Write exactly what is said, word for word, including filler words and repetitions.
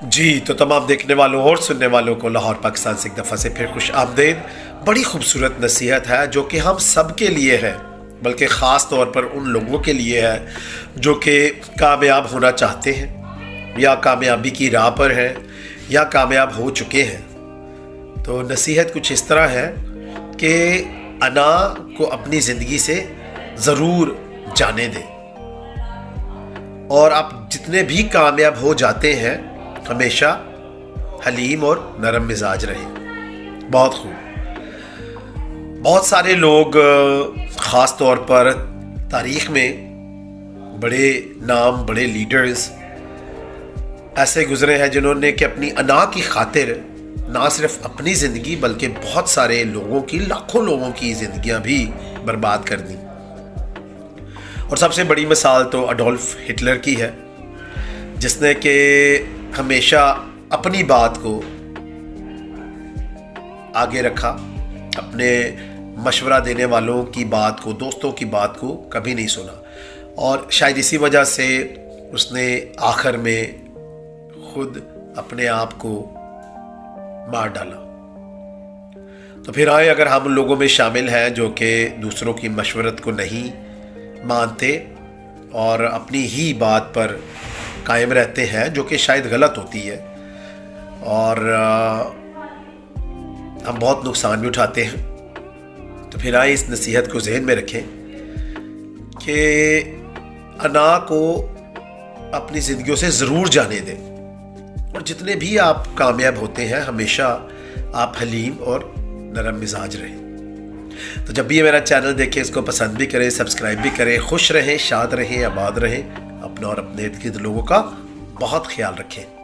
जी तो तमाम देखने वालों और सुनने वालों को लाहौर पाकिस्तान से एक दफ़ा से फिर खुश आमदेद। बड़ी खूबसूरत नसीहत है जो कि हम सब के लिए है, बल्कि ख़ास तौर पर उन लोगों के लिए है जो कि कामयाब होना चाहते हैं या कामयाबी की राह पर हैं या कामयाब हो चुके हैं। तो नसीहत कुछ इस तरह है कि अना को अपनी ज़िंदगी से ज़रूर जाने दें और आप जितने भी कामयाब हो जाते हैं हमेशा हलीम और नरम मिजाज रहें। बहुत खूब। बहुत सारे लोग ख़ास तौर पर तारीख़ में बड़े नाम बड़े लीडर्स ऐसे गुज़रे हैं जिन्होंने कि अपनी अना की खातिर ना सिर्फ अपनी ज़िंदगी बल्कि बहुत सारे लोगों की, लाखों लोगों की ज़िंदगियां भी बर्बाद कर दी। और सबसे बड़ी मिसाल तो अडोल्फ हिटलर की है, जिसने कि हमेशा अपनी बात को आगे रखा, अपने मशवरा देने वालों की बात को, दोस्तों की बात को कभी नहीं सुना और शायद इसी वजह से उसने आखिर में खुद अपने आप को मार डाला। तो फिर आए अगर हम उन लोगों में शामिल हैं जो कि दूसरों की मशवरत को नहीं मानते और अपनी ही बात पर कायम रहते हैं, जो कि शायद गलत होती है और आ, हम बहुत नुकसान भी उठाते हैं। तो फिर आए इस नसीहत को जहन में रखें कि अना को अपनी ज़िंदगियों से ज़रूर जाने दें और जितने भी आप कामयाब होते हैं हमेशा आप हलीम और नरम मिजाज रहें। तो जब भी ये मेरा चैनल देखें इसको पसंद भी करें, सब्सक्राइब भी करें। खुश रहें, शाद रहें, आबाद रहें। अपना और अपने इर्द गिर्द लोगों का बहुत ख्याल रखें।